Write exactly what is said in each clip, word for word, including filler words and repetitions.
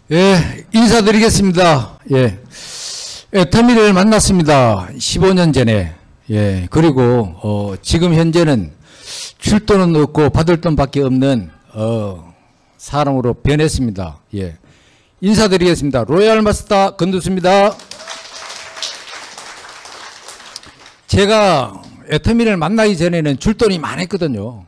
예, 인사드리겠습니다. 예, 애터미를 만났습니다. 십오 년 전에. 예, 그리고 어, 지금 현재는 출돈은 없고 받을 돈밖에 없는 어, 사람으로 변했습니다. 예, 인사드리겠습니다. 로얄 마스터 건두수입니다. 제가 애터미를 만나기 전에는 출돈이 많았거든요.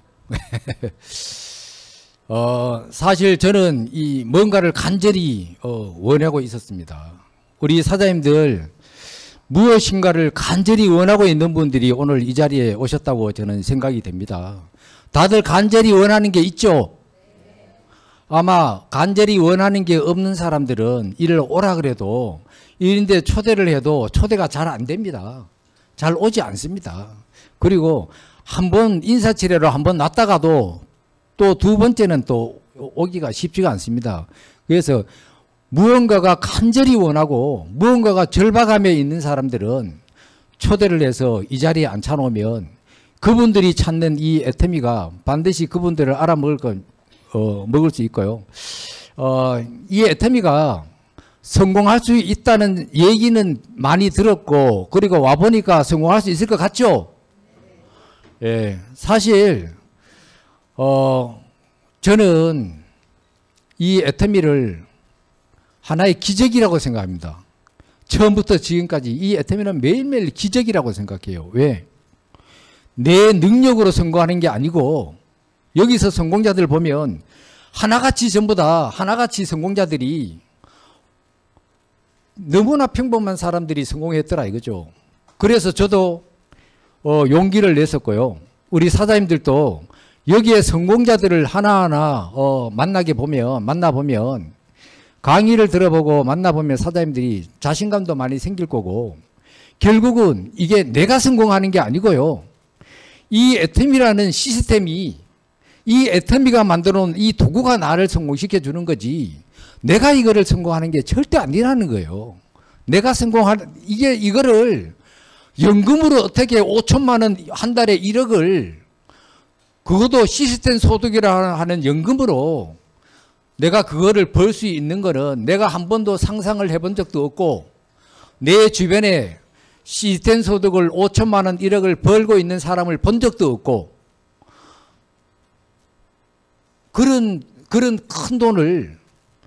어, 사실 저는 이 뭔가를 간절히 어, 원하고 있었습니다. 우리 사장님들 무엇인가를 간절히 원하고 있는 분들이 오늘 이 자리에 오셨다고 저는 생각이 됩니다. 다들 간절히 원하는 게 있죠? 아마 간절히 원하는 게 없는 사람들은 이를 오라 그래도 이런데 초대를 해도 초대가 잘 안 됩니다. 잘 오지 않습니다. 그리고 한번 인사치레로 한번 놨다가도 또 두 번째는 또 오기가 쉽지가 않습니다. 그래서 무언가가 간절히 원하고 무언가가 절박함에 있는 사람들은 초대를 해서 이 자리에 앉혀놓으면 그분들이 찾는 이 애터미가 반드시 그분들을 알아먹을 건, 어, 먹을 수 있고요. 어, 이 애터미가 성공할 수 있다는 얘기는 많이 들었고, 그리고 와보니까 성공할 수 있을 것 같죠? 예, 사실 어, 저는 이 애터미를 하나의 기적이라고 생각합니다. 처음부터 지금까지 이 애터미는 매일매일 기적이라고 생각해요. 왜? 내 능력으로 성공하는 게 아니고, 여기서 성공자들 보면 하나같이 전부 다 하나같이 성공자들이 너무나 평범한 사람들이 성공했더라 이거죠. 그래서 저도 어, 용기를 냈었고요. 우리 사장님들도 여기에 성공자들을 하나하나 어, 만나게 보면 만나보면 강의를 들어보고 만나보면 사장님들이 자신감도 많이 생길 거고, 결국은 이게 내가 성공하는 게 아니고요. 이 애터미라는 시스템이, 이 애터미가 만들어 놓은 이 도구가 나를 성공시켜 주는 거지, 내가 이거를 성공하는 게 절대 아니라는 거예요. 내가 성공하는, 이게 이거를 연금으로 어떻게 오천만 원 한 달에 일억을, 그것도 시스템 소득이라 하는 연금으로 내가 그거를 벌 수 있는 거는 내가 한 번도 상상을 해본 적도 없고, 내 주변에 시스템 소득을 오천만 원 일억을 벌고 있는 사람을 본 적도 없고, 그런 그런 큰 돈을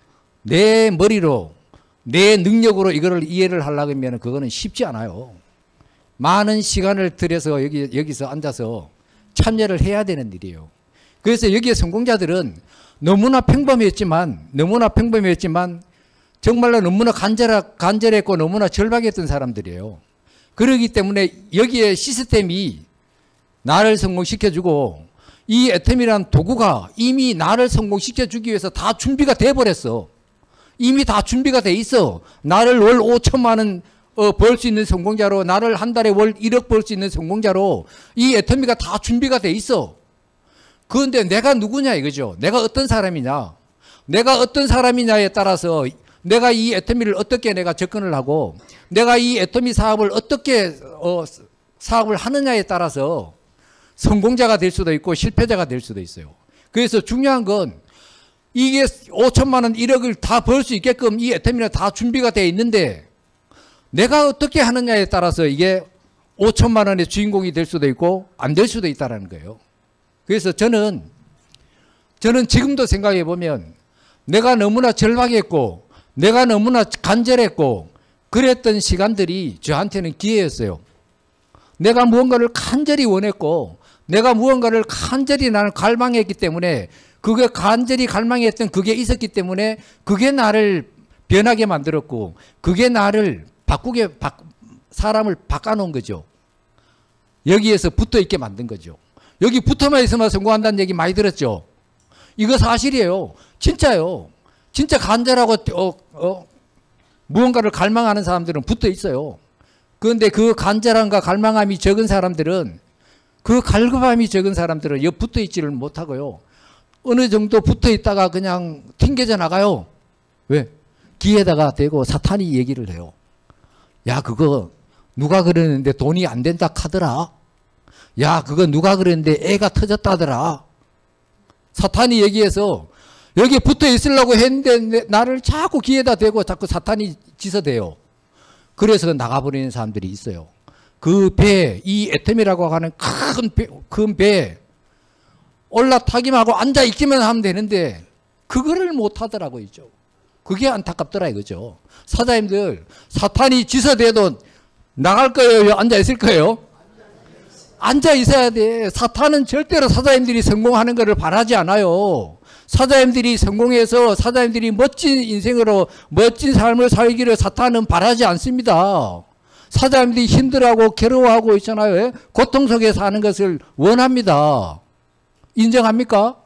내 머리로 내 능력으로 이거를 이해를 하려고 하면 그거는 쉽지 않아요. 많은 시간을 들여서 여기, 여기서 앉아서 참여를 해야 되는 일이에요. 그래서 여기에 성공자들은 너무나 평범했지만 너무나 평범했지만 정말로 너무나 간절, 간절했고 너무나 절박했던 사람들이에요. 그렇기 때문에 여기에 시스템이 나를 성공시켜주고, 이 애터미라는 도구가 이미 나를 성공시켜주기 위해서 다 준비가 돼버렸어. 이미 다 준비가 돼 있어. 나를 월 오천만 원 어, 벌 수 있는 성공자로, 나를 한 달에 월 일억 벌 수 있는 성공자로 이 애터미가 다 준비가 돼 있어. 그런데 내가 누구냐 이거죠. 내가 어떤 사람이냐. 내가 어떤 사람이냐에 따라서 내가 이 애터미를 어떻게 내가 접근을 하고, 내가 이 애터미 사업을 어떻게 어, 사업을 하느냐에 따라서 성공자가 될 수도 있고 실패자가 될 수도 있어요. 그래서 중요한 건 이게 오천만 원 일억을 다 벌 수 있게끔 이 애터미는 다 준비가 돼 있는데, 내가 어떻게 하느냐에 따라서 이게 오천만 원의 주인공이 될 수도 있고 안 될 수도 있다는 거예요. 그래서 저는 저는 지금도 생각해 보면 내가 너무나 절박했고 내가 너무나 간절했고 그랬던 시간들이 저한테는 기회였어요. 내가 무언가를 간절히 원했고 내가 무언가를 간절히 나는 갈망했기 때문에, 그게 간절히 갈망했던 그게 있었기 때문에 그게 나를 변하게 만들었고, 그게 나를 바꾸게, 바, 사람을 바꿔놓은 거죠. 여기에서 붙어 있게 만든 거죠. 여기 붙어만 있으면 성공한다는 얘기 많이 들었죠. 이거 사실이에요. 진짜요. 진짜 간절하고 어, 어, 무언가를 갈망하는 사람들은 붙어 있어요. 그런데 그 간절함과 갈망함이 적은 사람들은, 그 갈급함이 적은 사람들은 여기 붙어 있지를 못하고요. 어느 정도 붙어 있다가 그냥 튕겨져 나가요. 왜? 귀에다가 대고 사탄이 얘기를 해요. 야, 그거 누가 그러는데 돈이 안 된다 카더라. 야, 그거 누가 그랬는데 애가 터졌다더라. 사탄이 얘기해서 여기에 붙어 있으려고 했는데 나를 자꾸 귀에다 대고 자꾸 사탄이 지서대요. 그래서 나가버리는 사람들이 있어요. 그 배, 이 애텀이라고 하는 큰 배, 큰 배 올라타기만 하고 앉아있기만 하면 되는데 그거를 못하더라고요. 그게 안타깝더라 이거죠. 사장님들, 사탄이 지서대도 나갈 거예요? 앉아있을 거예요? 앉아있어야 돼. 사탄은 절대로 사장님들이 성공하는 것을 바라지 않아요. 사장님들이 성공해서 사장님들이 멋진 인생으로 멋진 삶을 살기를 사탄은 바라지 않습니다. 사장님들이 힘들어하고 괴로워하고 있잖아요. 고통 속에 사는 것을 원합니다. 인정합니까?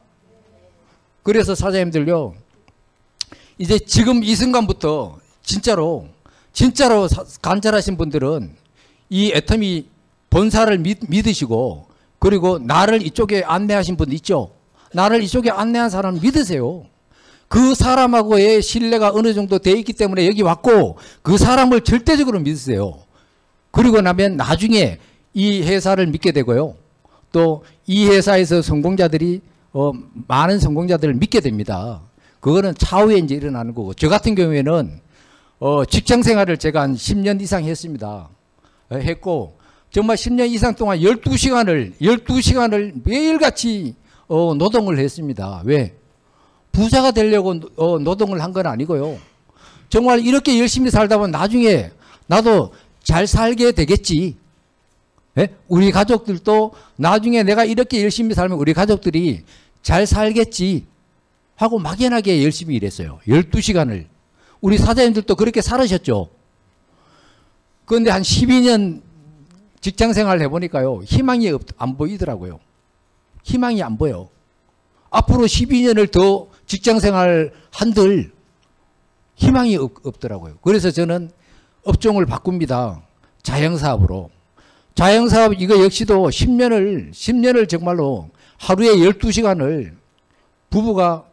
그래서 사장님들요, 이제 지금 이 순간부터 진짜로 진짜로 간절하신 분들은 이 애터미 본사를 믿, 믿으시고, 그리고 나를 이쪽에 안내하신 분 있죠. 나를 이쪽에 안내한 사람 믿으세요. 그 사람하고의 신뢰가 어느 정도 돼 있기 때문에 여기 왔고, 그 사람을 절대적으로 믿으세요. 그리고 나면 나중에 이 회사를 믿게 되고요. 또 이 회사에서 성공자들이 어, 많은 성공자들을 믿게 됩니다. 그거는 차후에 이제 일어나는 거고, 저 같은 경우에는 어, 직장 생활을 제가 한 십 년 이상 했습니다. 어, 했고 정말 십 년 이상 동안 열두 시간을 열두 시간을 매일같이 어, 노동을 했습니다. 왜? 부자가 되려고 어, 노동을 한 건 아니고요. 정말 이렇게 열심히 살다 보면 나중에 나도 잘 살게 되겠지. 예? 우리 가족들도 나중에 내가 이렇게 열심히 살면 우리 가족들이 잘 살겠지 하고 막연하게 열심히 일했어요. 열두 시간을. 우리 사장님들도 그렇게 살으셨죠. 그런데 한 십이 년 직장 생활을 해보니까요, 희망이 없, 안 보이더라고요. 희망이 안 보여. 앞으로 십이 년을 더 직장 생활 한들 희망이 없, 없더라고요. 그래서 저는 업종을 바꿉니다. 자영사업으로. 자영사업 이거 역시도 십 년을 십 년을 정말로 하루에 열두 시간을 부부가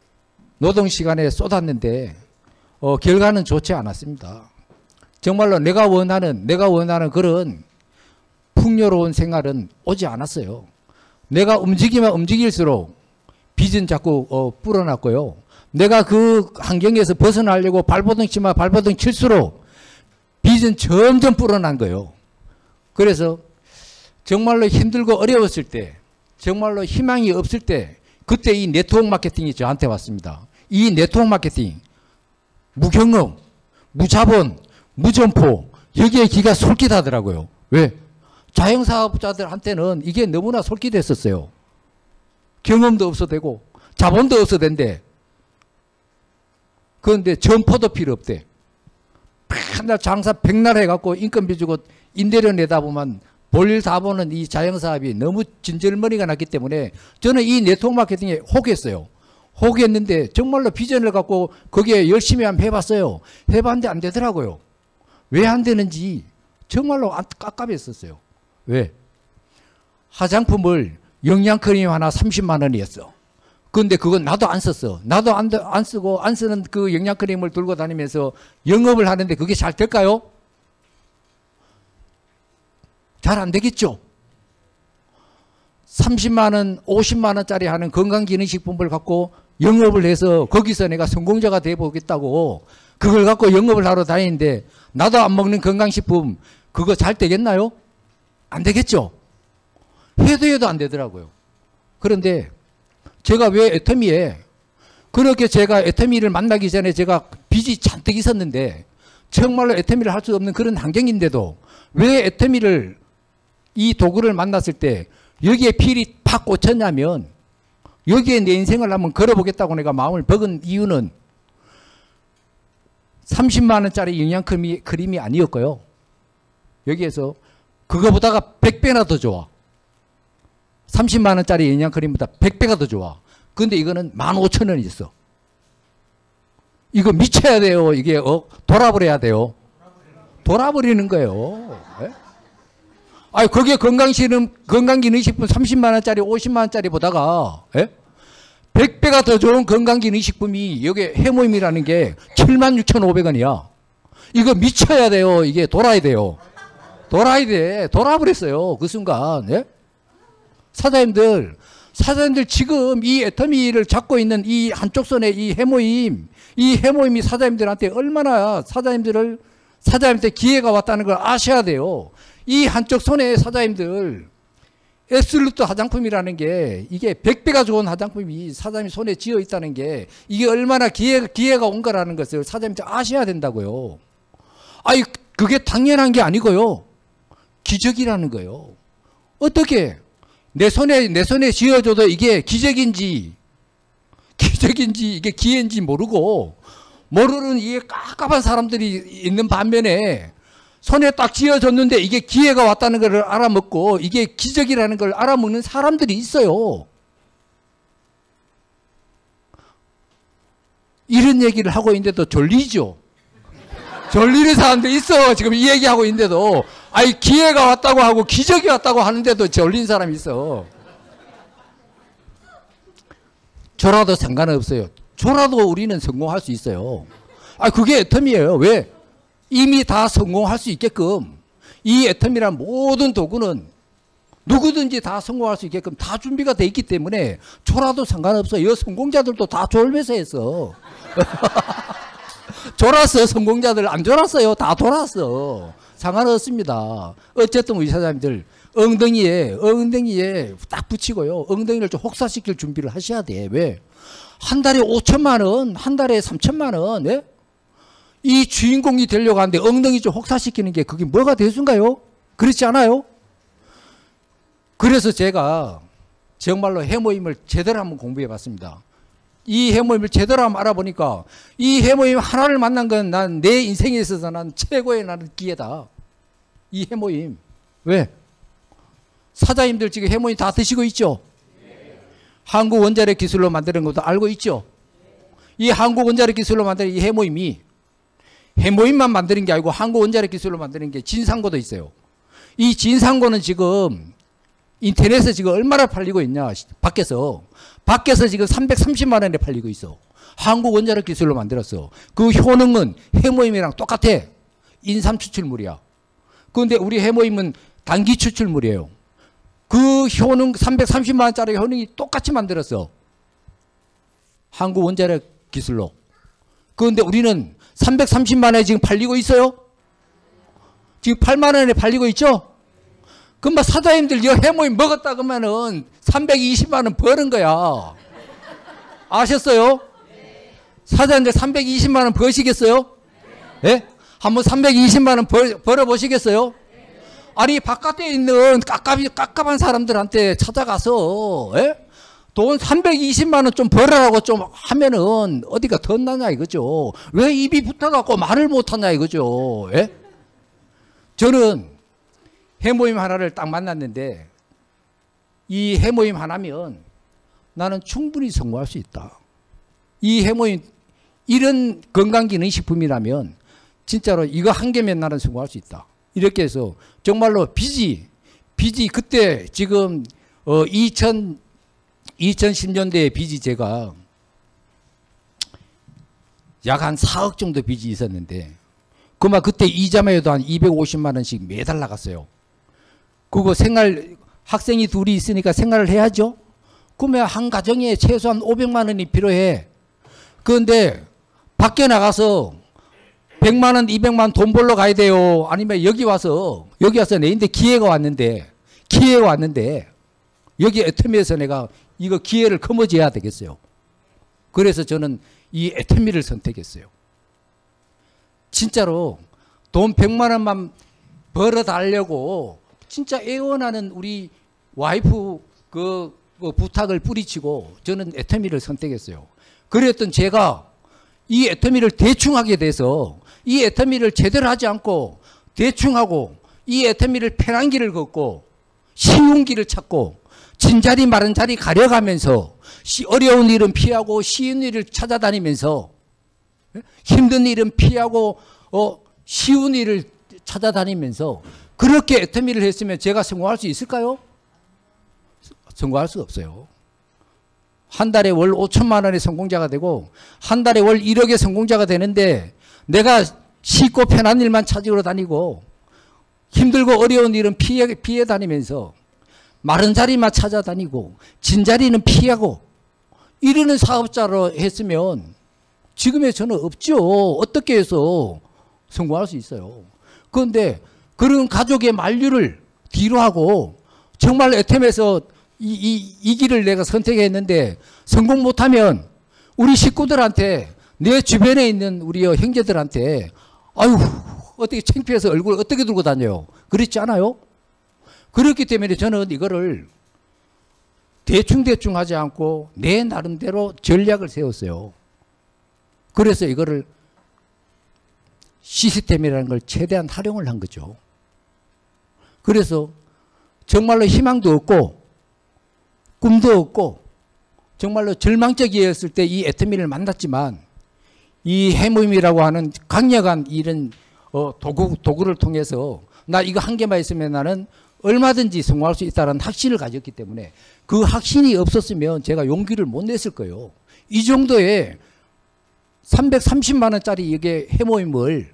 노동시간에 쏟았는데 어, 결과는 좋지 않았습니다. 정말로 내가 원하는 내가 원하는 그런 풍요로운 생활은 오지 않았어요. 내가 움직이면 움직일수록 빚은 자꾸 어, 불어났고요. 내가 그 환경에서 벗어나려고 발버둥 치면 발버둥 칠수록 빚은 점점 불어난 거예요. 그래서 정말로 힘들고 어려웠을 때, 정말로 희망이 없을 때, 그때 이 네트워크 마케팅이 저한테 왔습니다. 이 네트워크 마케팅, 무경험, 무자본, 무점포, 여기에 기가 솔깃하더라고요. 왜? 자영사업자들한테는 이게 너무나 솔깃했었어요. 경험도 없어도 되고 자본도 없어도 된대. 그런데 점포도 필요 없대. 맨날 장사 백날 해갖고 인건비 주고 임대료 내다 보면 볼일 다 보는 이 자영사업이 너무 진절머리가 났기 때문에 저는 이 네트워크 마케팅에 혹했어요. 혹했는데 정말로 비전을 갖고 거기에 열심히 한번 해봤어요. 해봤는데 안 되더라고요. 왜 안 되는지 정말로 깝깝했었어요. 왜? 화장품을 영양크림 하나 삼십만 원이었어. 그런데 그건 나도 안 썼어. 나도 안, 안 쓰고 안 쓰는 그 영양크림을 들고 다니면서 영업을 하는데 그게 잘 될까요? 잘 안 되겠죠. 삼십만 원, 오십만 원짜리 하는 건강기능식품을 갖고 영업을 해서 거기서 내가 성공자가 돼보겠다고 그걸 갖고 영업을 하러 다니는데 나도 안 먹는 건강식품 그거 잘 되겠나요? 안 되겠죠. 해도 해도 안 되더라고요. 그런데 제가 왜 애터미에 그렇게 제가 애터미를 만나기 전에 제가 빚이 잔뜩 있었는데 정말로 애터미를 할 수 없는 그런 환경인데도 왜 애터미를 이 도구를 만났을 때 여기에 필이 팍 꽂혔냐면 여기에 내 인생을 한번 걸어보겠다고 내가 마음을 먹은 이유는 삼십만 원짜리 영양크림이 크림이 아니었고요. 여기에서 그거보다가 백 배나 더 좋아. 삼십만 원짜리 영양크림보다 백 배가 더 좋아. 근데 이거는 만 오천 원이 있어. 이거 미쳐야 돼요. 이게 어, 돌아버려야 돼요. 돌아버리는 거예요. 네? 아니 거기에 건강식품, 건강기능식품 삼십만 원짜리 오십만 원짜리 보다가 예? 백 배가 더 좋은 건강기능식품이 여기 해모임이라는 게 칠만 육천오백 원이야. 이거 미쳐야 돼요. 이게 돌아야 돼요. 돌아야 돼. 돌아버렸어요. 그 순간. 예? 사장님들 사장님들 지금 이 애터미를 잡고 있는 이 한쪽 손에 이 해모임, 이 해모임이 사장님들한테 얼마나 사장님들을, 사장님한테 기회가 왔다는 걸 아셔야 돼요. 이 한쪽 손에 사장님들, 앱솔루트 화장품이라는 게 이게 백 배가 좋은 화장품이 사장님 손에 쥐어 있다는 게 이게 얼마나 기회, 기회가 온 거라는 것을 사장님들 아셔야 된다고요. 아니, 그게 당연한 게 아니고요. 기적이라는 거예요. 어떻게 내 손에, 내 손에 쥐어줘도 이게 기적인지, 기적인지 이게 기회인지 모르고, 모르는 이게 깝깝한 사람들이 있는 반면에 손에 딱 쥐어줬는데 이게 기회가 왔다는 걸 알아먹고 이게 기적이라는 걸 알아먹는 사람들이 있어요. 이런 얘기를 하고 있는데도 졸리죠. 졸리는 사람들이 있어. 지금 이 얘기하고 있는데도. 아니, 기회가 왔다고 하고 기적이 왔다고 하는데도 졸린 사람이 있어. 졸아도 상관없어요. 졸아도 우리는 성공할 수 있어요. 아, 그게 애텀이에요. 왜? 이미 다 성공할 수 있게끔 이 애텀이란 모든 도구는 누구든지 다 성공할 수 있게끔 다 준비가 돼 있기 때문에 졸아도 상관없어요. 이 성공자들도 다 졸면서 했어. 졸았어. 성공자들 안 졸았어요. 다 졸았어. 상관없습니다. 어쨌든 우리 사장님들 엉덩이에 엉덩이에 딱 붙이고요. 엉덩이를 좀 혹사시킬 준비를 하셔야 돼. 왜? 한 달에 오천만 원, 한 달에 삼천만 원. 예? 이 주인공이 되려고 하는데 엉덩이 좀 혹사시키는 게 그게 뭐가 대수인가요? 그렇지 않아요? 그래서 제가 정말로 해모임을 제대로 한번 공부해 봤습니다. 이 해모임을 제대로 한번 알아보니까 이 해모임 하나를 만난 건 난 내 인생에 있어서 난 최고의 나는 기회다. 이 해모임. 왜? 사장님들 지금 해모임 다 드시고 있죠? 네. 한국 원자력 기술로 만드는 것도 알고 있죠? 네. 이 한국 원자력 기술로 만드는 이 해모임이 해모임만 만드는 게 아니고 한국 원자력 기술로 만드는 게 진상고도 있어요. 이 진상고는 지금 인터넷에 지금 얼마나 팔리고 있냐. 밖에서. 밖에서 지금 삼백삼십만 원에 팔리고 있어. 한국 원자력 기술로 만들었어. 그 효능은 해모임이랑 똑같아. 인삼 추출물이야. 그런데 우리 해모임은 단기 추출물이에요. 그 효능 삼백삼십만 원짜리 효능이 똑같이 만들었어. 한국 원자력 기술로. 그런데 우리는 삼백삼십만 원에 지금 팔리고 있어요. 지금 팔만 원에 팔리고 있죠. 그럼 사장님들 이 해모임 먹었다 그러면은 삼백이십만 원 버는 거야. 아셨어요? 사장님들 삼백이십만 원 버시겠어요? 예? 한번 삼백이십만 원 벌, 벌어보시겠어요? 아니, 바깥에 있는 깝깝이, 깝깝한 사람들한테 찾아가서, 예? 돈 삼백이십만 원 좀 벌어라고 좀 하면은 어디가 덧나냐 이거죠. 왜 입이 붙어갖고 말을 못하냐 이거죠. 예? 저는 해모임 하나를 딱 만났는데 이 해모임 하나면 나는 충분히 성공할 수 있다. 이 해모임 이런 건강기능식품이라면 진짜로 이거 한 개면 나는 성공할 수 있다. 이렇게 해서 정말로 빚이 빚이 그때 지금 어 이천, 이천십 년대에 빚이 제가 약 한 사억 정도 빚이 있었는데 그만 그때 이자만 해도 한 이백오십만 원씩 매달 나갔어요. 그거 생활 학생이 둘이 있으니까 생활을 해야죠. 그러면 한 가정에 최소한 오백만 원이 필요해. 그런데 밖에 나가서 백만 원, 이백만 원 돈 벌러 가야 돼요. 아니면 여기 와서 여기 와서 내인데 기회가 왔는데 기회가 왔는데 여기 애터미에서 내가 이거 기회를 거머쥐어야 되겠어요. 그래서 저는 이 애터미를 선택했어요. 진짜로 돈 백만 원만 벌어 달려고 진짜 애원하는 우리 와이프 그, 그 부탁을 뿌리치고 저는 애터미를 선택했어요. 그랬던 제가 이 애터미를 대충 하게 돼서 이 애터미를 제대로 하지 않고 대충 하고 이 애터미를 편한 길을 걷고 쉬운 길을 찾고 진자리 마른 자리 가려가면서 어려운 일은 피하고 쉬운 일을 찾아다니면서 힘든 일은 피하고 어, 쉬운 일을 찾아다니면서 그렇게 애터미를 했으면 제가 성공할 수 있을까요? 성공할 수 없어요. 한 달에 월 오천만 원의 성공자가 되고 한 달에 월 일억의 성공자가 되는데 내가 쉽고 편한 일만 찾으러 다니고 힘들고 어려운 일은 피해, 피해 다니면서 마른 자리만 찾아다니고 진 자리는 피하고 이러는 사업자로 했으면 지금의 저는 없죠. 어떻게 해서 성공할 수 있어요. 그런데 그런 가족의 만류를 뒤로 하고 정말 애템에서 이, 이, 이 길을 내가 선택했는데 성공 못하면 우리 식구들한테 내 주변에 있는 우리 형제들한테 아유 어떻게 창피해서 얼굴 어떻게 들고 다녀요. 그렇지 않아요? 그렇기 때문에 저는 이거를 대충대충 하지 않고 내 나름대로 전략을 세웠어요. 그래서 이거를 시스템이라는 걸 최대한 활용을 한 거죠. 그래서 정말로 희망도 없고 꿈도 없고 정말로 절망적이었을 때 이 애터미를 만났지만 이 해모임이라고 하는 강력한 이런 어 도구, 도구를 통해서 나 이거 한 개만 있으면 나는 얼마든지 성공할 수 있다는 확신을 가졌기 때문에 그 확신이 없었으면 제가 용기를 못 냈을 거예요. 이 정도의 삼백삼십만 원짜리 이게 해모임을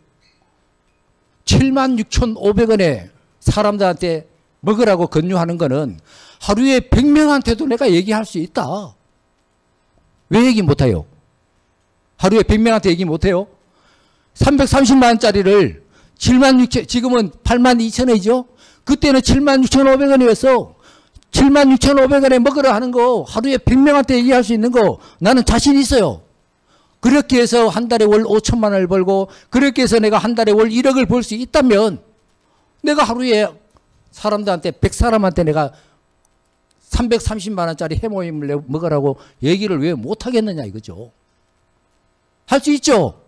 칠만 육천오백 원에 사람들한테 먹으라고 권유하는 거는 하루에 백 명한테도 내가 얘기할 수 있다. 왜 얘기 못해요? 하루에 백 명한테 얘기 못해요? 삼백삼십만 원짜리를 칠만 육천, 지금은 팔만 이천 원이죠? 그때는 칠만 육천오백 원이었어. 칠만 육천오백 원에 먹으라 하는 거 하루에 백 명한테 얘기할 수 있는 거 나는 자신 있어요. 그렇게 해서 한 달에 월 오천만 원을 벌고 그렇게 해서 내가 한 달에 월 일억을 벌 수 있다면 내가 하루에 사람들한테 백 사람한테 내가 삼백삼십만 원짜리 해모임을 먹으라고 얘기를 왜 못하겠느냐 이거죠. 할 수 있죠?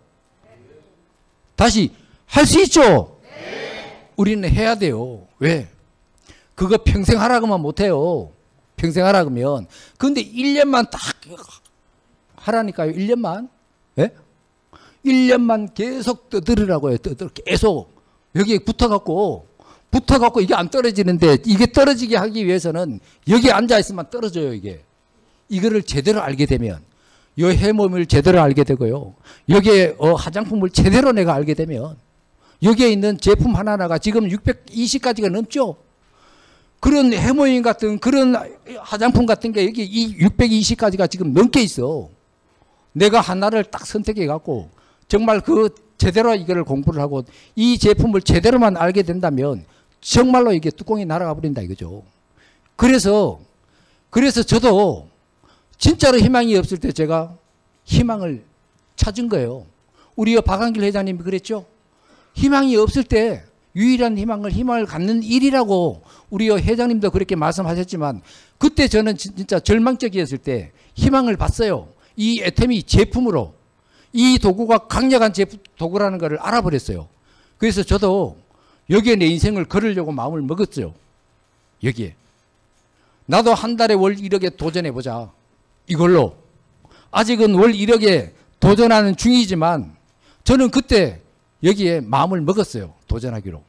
다시 할 수 있죠? 우리는 해야 돼요. 왜? 그거 평생 하라고만 못해요. 평생 하라 그러면. 근데 일 년만 딱 하라니까요. 일 년만. 예? 일 년만 계속 떠들으라고요. 떠들 계속. 여기에 붙어갖고 붙어갖고 이게 안 떨어지는데 이게 떨어지게 하기 위해서는 여기에 앉아있으면 떨어져요. 이게. 이거를 제대로 알게 되면 이 해모임을 제대로 알게 되고요. 여기에 어, 화장품을 제대로 내가 알게 되면 여기에 있는 제품 하나하나가 지금 육백이십 가지가 넘죠. 그런 해모임 같은 그런 화장품 같은 게 여기 이 육백이십 가지가 지금 넘게 있어. 내가 하나를 딱 선택해 갖고 정말 그 제대로 이거를 공부를 하고 이 제품을 제대로만 알게 된다면 정말로 이게 뚜껑이 날아가 버린다 이거죠. 그래서 그래서 저도 진짜로 희망이 없을 때 제가 희망을 찾은 거예요. 우리 박한길 회장님이 그랬죠. 희망이 없을 때 유일한 희망을 희망을 갖는 일이라고 우리 회장님도 그렇게 말씀하셨지만 그때 저는 진짜 절망적이었을 때 희망을 봤어요. 이 애템이 제품으로 이 도구가 강력한 제품, 도구라는 것을 알아버렸어요. 그래서 저도 여기에 내 인생을 걸으려고 마음을 먹었어요. 여기에. 나도 한 달에 월 일억에 도전해보자. 이걸로. 아직은 월 일억에 도전하는 중이지만 저는 그때 여기에 마음을 먹었어요. 도전하기로.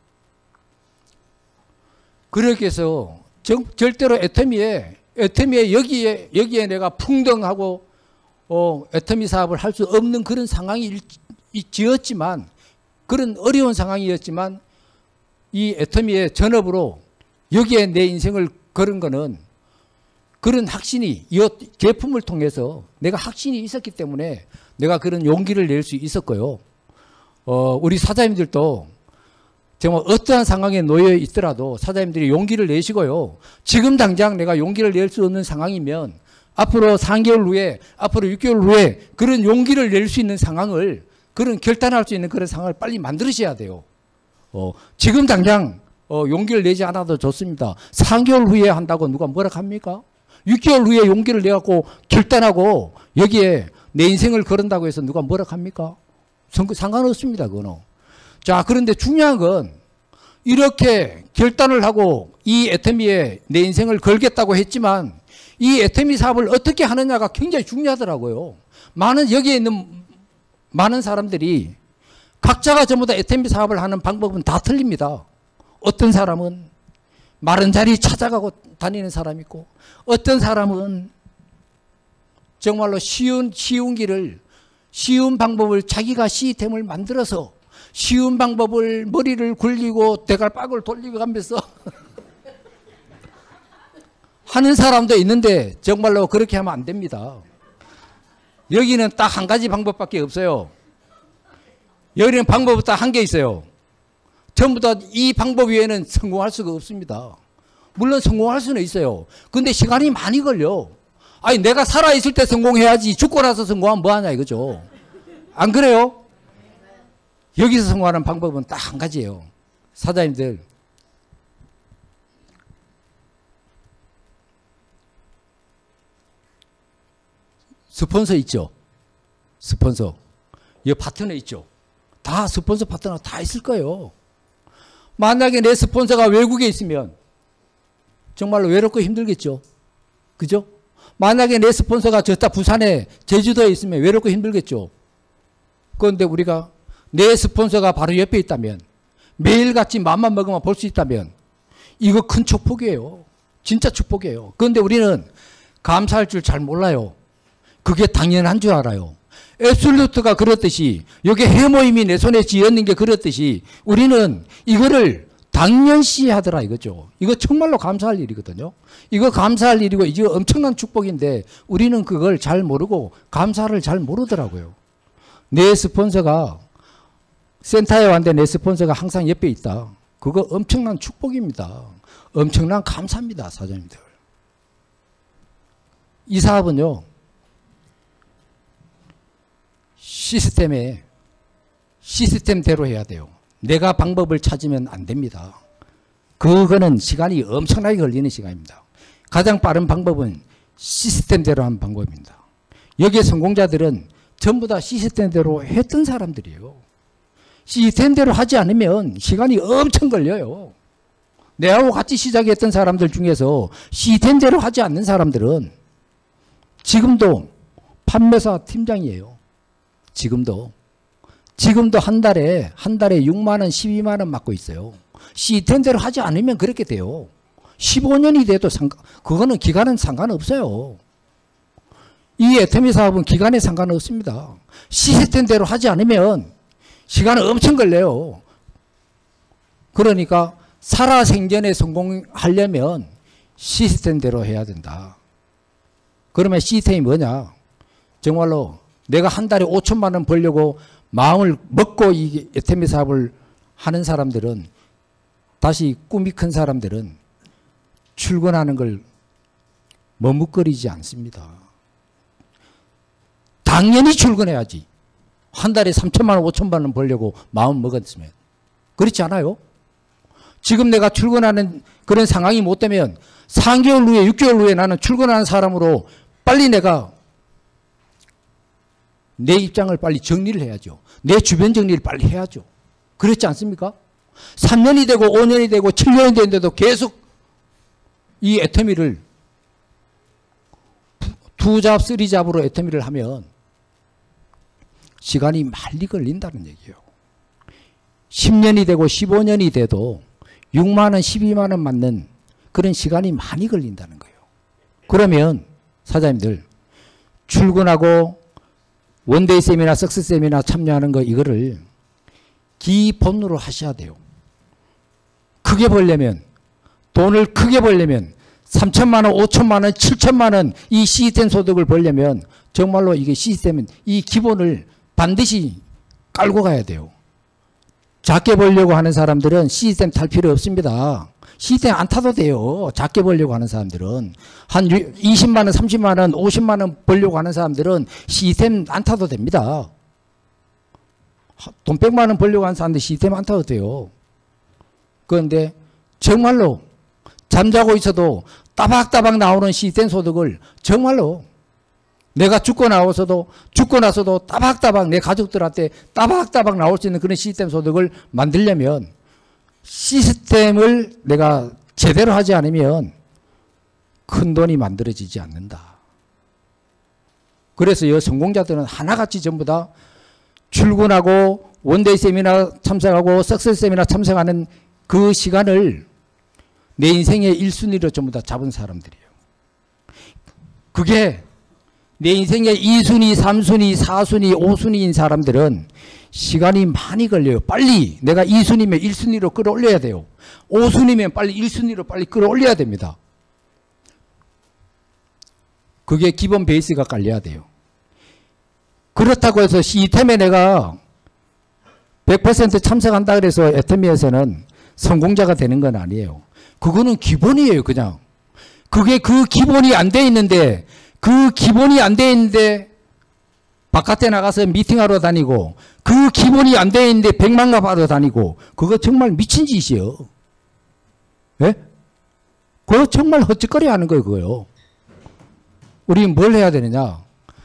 그렇게 해서 정, 절대로 애터미에, 애터미에 여기에, 여기에 내가 풍덩하고 어, 애터미 사업을 할 수 없는 그런 상황이 지었지만 그런 어려운 상황이었지만 이 애터미의 전업으로 여기에 내 인생을 걸은 거는 그런 확신이 이 제품을 통해서 내가 확신이 있었기 때문에 내가 그런 용기를 낼 수 있었고요. 어, 우리 사장님들도 정말 어떠한 상황에 놓여 있더라도 사장님들이 용기를 내시고요. 지금 당장 내가 용기를 낼 수 없는 상황이면 앞으로 삼 개월 후에 앞으로 육 개월 후에 그런 용기를 낼 수 있는 상황을 그런 결단할 수 있는 그런 상황을 빨리 만드셔야 돼요. 어, 지금 당장 어, 용기를 내지 않아도 좋습니다. 삼 개월 후에 한다고 누가 뭐라 합니까? 육 개월 후에 용기를 내갖고 결단하고 여기에 내 인생을 걸은다고 해서 누가 뭐라 합니까? 상관없습니다. 그거는. 자, 그런데 중요한 건 이렇게 결단을 하고 이 애터미에 내 인생을 걸겠다고 했지만 이 애터미 사업을 어떻게 하느냐가 굉장히 중요하더라고요. 많은 여기에 있는 많은 사람들이 각자가 전부 다 애터미 사업을 하는 방법은 다 틀립니다. 어떤 사람은 마른 자리 찾아가고 다니는 사람이 있고 어떤 사람은 정말로 쉬운 쉬운 길을 쉬운 방법을 자기가 시스템을 만들어서 쉬운 방법을 머리를 굴리고 대갈박을 돌리고 가면서 하는 사람도 있는데 정말로 그렇게 하면 안 됩니다. 여기는 딱 한 가지 방법밖에 없어요. 여기는 방법은 딱 한 개 있어요. 전부 다 이 방법 외에는 성공할 수가 없습니다. 물론 성공할 수는 있어요. 근데 시간이 많이 걸려. 아니 내가 살아있을 때 성공해야지 죽고 나서 성공하면 뭐하냐 이거죠. 안 그래요? 여기서 성공하는 방법은 딱 한 가지예요. 사장님들, 스폰서 있죠? 스폰서. 이 파트너 있죠? 다 스폰서 파트너 다 있을 거예요. 만약에 내 스폰서가 외국에 있으면 정말로 외롭고 힘들겠죠? 그죠? 만약에 내 스폰서가 저따 부산에 제주도에 있으면 외롭고 힘들겠죠? 그런데 우리가 내 스폰서가 바로 옆에 있다면 매일같이 맘만 먹으면 볼 수 있다면 이거 큰 축복이에요. 진짜 축복이에요. 그런데 우리는 감사할 줄 잘 몰라요. 그게 당연한 줄 알아요. 앱솔루트가 그렇듯이 여기 해모임이 내 손에 쥐었는 게 그렇듯이 우리는 이거를 당연시 하더라 이거죠. 이거 정말로 감사할 일이거든요. 이거 감사할 일이고 이게 엄청난 축복인데 우리는 그걸 잘 모르고 감사를 잘 모르더라고요. 내 스폰서가 센터에 왔는데 내 스폰서가 항상 옆에 있다. 그거 엄청난 축복입니다. 엄청난 감사입니다. 사장님들. 이 사업은요. 시스템에 시스템대로 해야 돼요. 내가 방법을 찾으면 안 됩니다. 그거는 시간이 엄청나게 걸리는 시간입니다. 가장 빠른 방법은 시스템대로 하는 방법입니다. 여기에 성공자들은 전부 다 시스템대로 했던 사람들이에요. 시스템대로 하지 않으면 시간이 엄청 걸려요. 내하고 같이 시작했던 사람들 중에서 시스템대로 하지 않는 사람들은 지금도 판매사 팀장이에요. 지금도. 지금도 한 달에, 한 달에 육만 원, 십이만 원 받고 있어요. 시스템대로 하지 않으면 그렇게 돼요. 십오 년이 돼도 상관, 그거는 기간은 상관없어요. 이 애터미 사업은 기간에 상관없습니다. 시스템대로 하지 않으면 시간은 엄청 걸려요. 그러니까 살아생전에 성공하려면 시스템대로 해야 된다. 그러면 시스템이 뭐냐? 정말로 내가 한 달에 오천만 원 벌려고 마음을 먹고 이 애터미 사업을 하는 사람들은, 다시 꿈이 큰 사람들은 출근하는 걸 머뭇거리지 않습니다. 당연히 출근해야지. 한 달에 삼천만 원, 오천만 원 벌려고 마음 먹었으면. 그렇지 않아요? 지금 내가 출근하는 그런 상황이 못 되면 삼 개월 후에, 육 개월 후에 나는 출근하는 사람으로 빨리 내가 내 입장을 빨리 정리를 해야죠. 내 주변 정리를 빨리 해야죠. 그렇지 않습니까? 삼 년이 되고 오 년이 되고 칠 년이 됐는데도 계속 이 애터미를 투잡, 쓰리잡으로 애터미를 하면 시간이 많이 걸린다는 얘기예요. 십 년이 되고 십오 년이 돼도 육만 원, 십이만 원 맞는 그런 시간이 많이 걸린다는 거예요. 그러면 사장님들 출근하고 원데이 세미나, 석스 세미나 참여하는 거 이거를 기본으로 하셔야 돼요. 크게 벌려면, 돈을 크게 벌려면 삼천만 원, 오천만 원, 칠천만 원 이 시스템 소득을 벌려면 정말로 이게 시스템은 이 기본을 반드시 깔고 가야 돼요. 작게 벌려고 하는 사람들은 시스템 탈 필요 없습니다. 시스템 안 타도 돼요. 작게 벌려고 하는 사람들은. 한 이십만 원, 삼십만 원, 오십만 원 벌려고 하는 사람들은 시스템 안 타도 됩니다. 돈 백만 원 벌려고 하는 사람들 시스템 안 타도 돼요. 그런데 정말로 잠자고 있어도 따박따박 나오는 시스템 소득을 정말로 내가 죽고 나서도 죽고 나서도 따박따박 내 가족들한테 따박따박 나올 수 있는 그런 시스템 소득을 만들려면 시스템을 내가 제대로 하지 않으면 큰 돈이 만들어지지 않는다. 그래서 이 성공자들은 하나같이 전부 다 출근하고 원데이 세미나 참석하고 석세스 세미나 참석하는 그 시간을 내 인생의 일 순위로 전부 다 잡은 사람들이에요. 그게 내 인생의 이 순위, 삼 순위, 사 순위, 오 순위인 사람들은 시간이 많이 걸려요. 빨리 내가 이 순위면 일 순위로 끌어올려야 돼요. 오 순위면 빨리 일 순위로 빨리 끌어올려야 됩니다. 그게 기본 베이스가 깔려야 돼요. 그렇다고 해서 이템에 내가 백 퍼센트 참석한다 그래서 애터미에서는 성공자가 되는 건 아니에요. 그거는 기본이에요, 그냥. 그게 그 기본이 안 돼 있는데, 그 기본이 안 돼 있는데, 바깥에 나가서 미팅하러 다니고, 그 기본이 안 돼 있는데 백만갑 하러 다니고, 그거 정말 미친 짓이에요. 예? 그거 정말 헛짓거리 하는 거예요, 그거요. 우리는 뭘 해야 되느냐?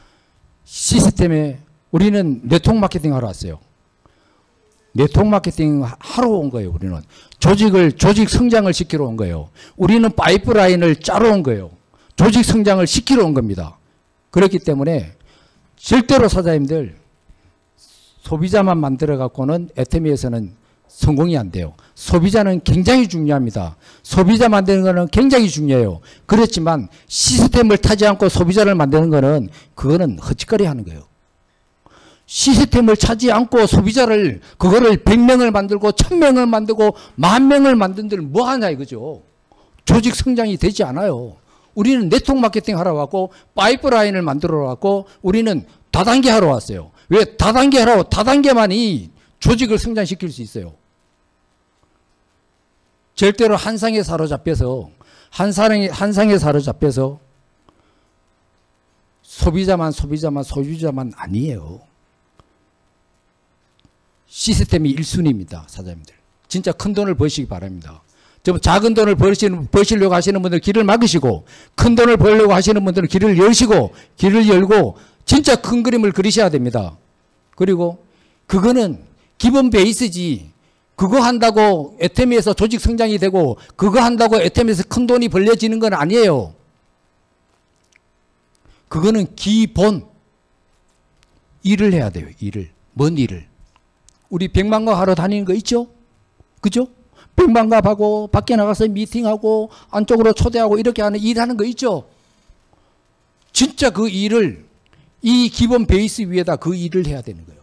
시스템에, 우리는 네트워크 마케팅 하러 왔어요. 네트워크 마케팅 하러 온 거예요, 우리는. 조직을, 조직 성장을 시키러 온 거예요. 우리는 파이프라인을 짜러 온 거예요. 조직 성장을 시키러 온 겁니다. 그렇기 때문에 절대로 사장님들 소비자만 만들어 갖고는 애터미에서는 성공이 안 돼요. 소비자는 굉장히 중요합니다. 소비자 만드는 거는 굉장히 중요해요. 그렇지만 시스템을 타지 않고 소비자를 만드는 거는 그거는 헛짓거리 하는 거예요. 시스템을 차지 않고 소비자를 그거를 백 명을 만들고 천 명을 만들고 만 명을 만든들 뭐 하냐 이거죠. 조직 성장이 되지 않아요. 우리는 네트워크 마케팅 하러 왔고 파이프라인을 만들어 왔고 우리는 다단계 하러 왔어요. 왜 다단계 하러 다단계만이 조직을 성장시킬 수 있어요. 절대로 한상에 사로잡혀서 한상에 한상에 사로잡혀서 소비자만 소비자만 소유자만 아니에요. 시스템이 일 순위입니다. 사장님들. 진짜 큰 돈을 버시기 바랍니다. 좀 작은 돈을 버시는, 버시려고 하시는 분들 길을 막으시고 큰 돈을 벌려고 하시는 분들은 길을 여시고 길을 열고 진짜 큰 그림을 그리셔야 됩니다. 그리고 그거는 기본 베이스지 그거 한다고 애터미에서 조직 성장이 되고 그거 한다고 애터미에서 큰 돈이 벌려지는 건 아니에요. 그거는 기본 일을 해야 돼요. 일을. 뭔 일을. 우리 백만갑 하러 다니는 거 있죠? 그죠? 백만갑하고 밖에 나가서 미팅하고 안쪽으로 초대하고 이렇게 하는 일하는 거 있죠? 진짜 그 일을 이 기본 베이스 위에다 그 일을 해야 되는 거예요.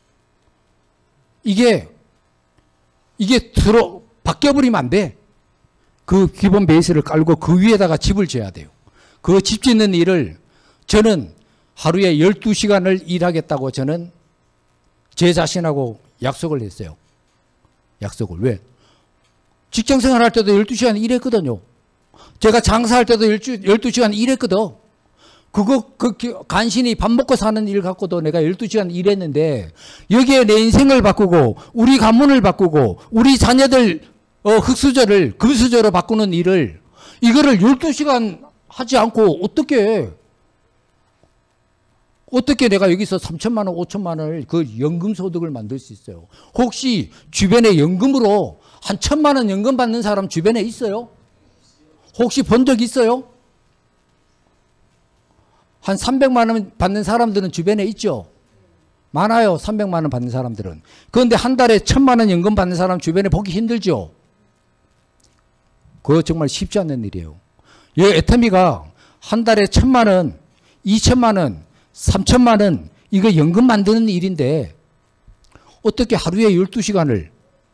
이게 이게 들어 바뀌어버리면 안 돼. 그 기본 베이스를 깔고 그 위에다가 집을 지어야 돼요. 그 집 짓는 일을 저는 하루에 열두 시간을 일하겠다고 저는 제 자신하고 약속을 했어요. 약속을. 왜? 직장생활 할 때도 열두 시간 일했거든요. 제가 장사할 때도 열두 시간 일했거든. 그거 그 간신히 밥 먹고 사는 일 갖고도 내가 열두 시간 일했는데 여기에 내 인생을 바꾸고 우리 가문을 바꾸고 우리 자녀들 어, 흙수저를 금수저로 바꾸는 일을 이거를 열두 시간 하지 않고 어떻게 어떻게 내가 여기서 삼천만 원, 오천만 원을 그 연금 소득을 만들 수 있어요? 혹시 주변에 연금으로 한 천만 원 연금 받는 사람 주변에 있어요? 혹시 본 적 있어요? 한 삼백만 원 받는 사람들은 주변에 있죠? 많아요. 삼백만 원 받는 사람들은. 그런데 한 달에 천만 원 연금 받는 사람 주변에 보기 힘들죠? 그거 정말 쉽지 않는 일이에요. 이 애터미가 한 달에 천만 원, 이천만 원, 삼천만 원 이거 연금 만드는 일인데 어떻게 하루에 열두 시간을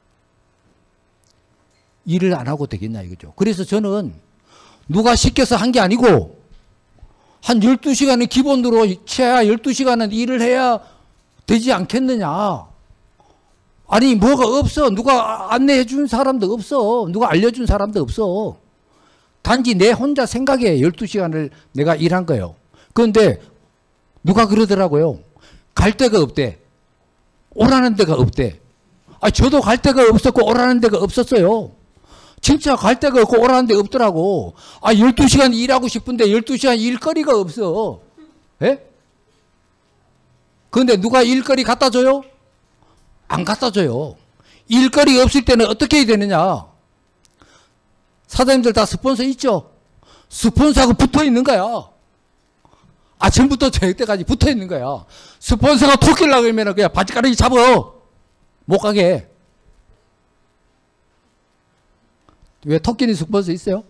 일을 안 하고 되겠냐 이거죠. 그래서 저는 누가 시켜서 한 게 아니고 한 열두 시간은 기본으로 최하 열두 시간은 일을 해야 되지 않겠느냐. 아니 뭐가 없어. 누가 안내해 준 사람도 없어. 누가 알려준 사람도 없어. 단지 내 혼자 생각에 열두 시간을 내가 일한 거예요. 그런데 누가 그러더라고요. 갈 데가 없대. 오라는 데가 없대. 아, 저도 갈 데가 없었고 오라는 데가 없었어요. 진짜 갈 데가 없고 오라는 데 없더라고. 아, 열두 시간 일하고 싶은데 열두 시간 일거리가 없어. 예? 그런데 누가 일거리 갖다 줘요? 안 갖다 줘요. 일거리 없을 때는 어떻게 해야 되느냐? 사장님들 다 스폰서 있죠? 스폰서하고 붙어 있는 거야. 아침부터 저녁 때까지 붙어 있는 거야. 스폰서가 토끼려고 그러면 그냥 바지가랑이 잡아. 못 가게. 왜 토끼는 스폰서 있어요?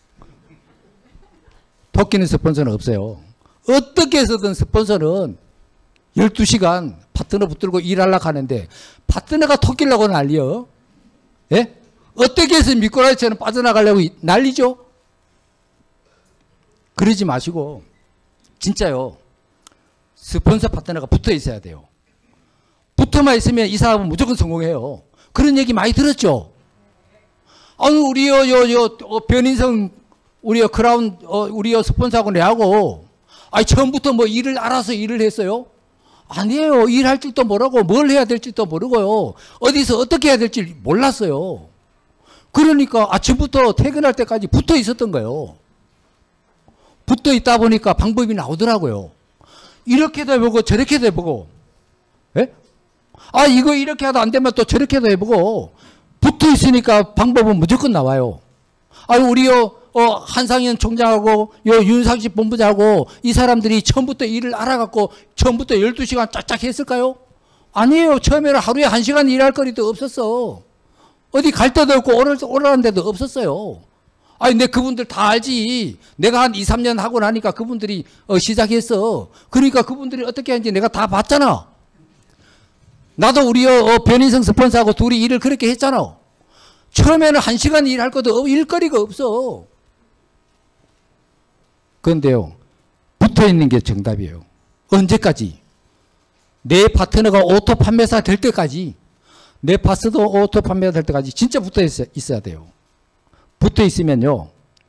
토끼는 스폰서는 없어요. 어떻게 해서든 스폰서는 열두 시간 파트너 붙들고 일하려고 하는데 파트너가 토끼려고 난리여. 예? 어떻게 해서 미꾸라지처럼 빠져나가려고 난리죠? 그러지 마시고 진짜요. 스폰서 파트너가 붙어 있어야 돼요. 붙어만 있으면 이 사업은 무조건 성공해요. 그런 얘기 많이 들었죠. 아니 우리요 요요 어, 변인성 우리요 크라운 어, 우리요 스폰서하고 내하고 아니 처음부터 뭐 일을 알아서 일을 했어요? 아니에요. 일할 줄도 모르고 뭘 해야 될지도 모르고요. 어디서 어떻게 해야 될지 몰랐어요. 그러니까 아침부터 퇴근할 때까지 붙어 있었던 거예요. 붙어 있다 보니까 방법이 나오더라고요. 이렇게도 해보고 저렇게도 해보고, 예? 아 이거 이렇게 하다 안 되면 또 저렇게도 해보고 붙어 있으니까 방법은 무조건 나와요. 아 우리요 어, 한상현 총장하고 요 윤상식 본부장하고 이 사람들이 처음부터 일을 알아갖고 처음부터 열두 시간 짝짝 했을까요? 아니에요. 처음에는 하루에 한 시간 일할 거리도 없었어. 어디 갈 데도 없고 오를, 오라는 데도 없었어요. 아니 근데 그분들 다 알지. 내가 한 이, 삼 년 하고 나니까 그분들이 어, 시작했어. 그러니까 그분들이 어떻게 하는지 내가 다 봤잖아. 나도 우리 어, 변인성 스폰서하고 둘이 일을 그렇게 했잖아. 처음에는 한 시간 일할 것도 없, 일거리가 없어. 그런데요, 붙어 있는 게 정답이에요. 언제까지? 내 파트너가 오토 판매사 될 때까지, 내 파스도 오토 판매사 될 때까지 진짜 붙어 있어야 돼요. 붙어 있으면요,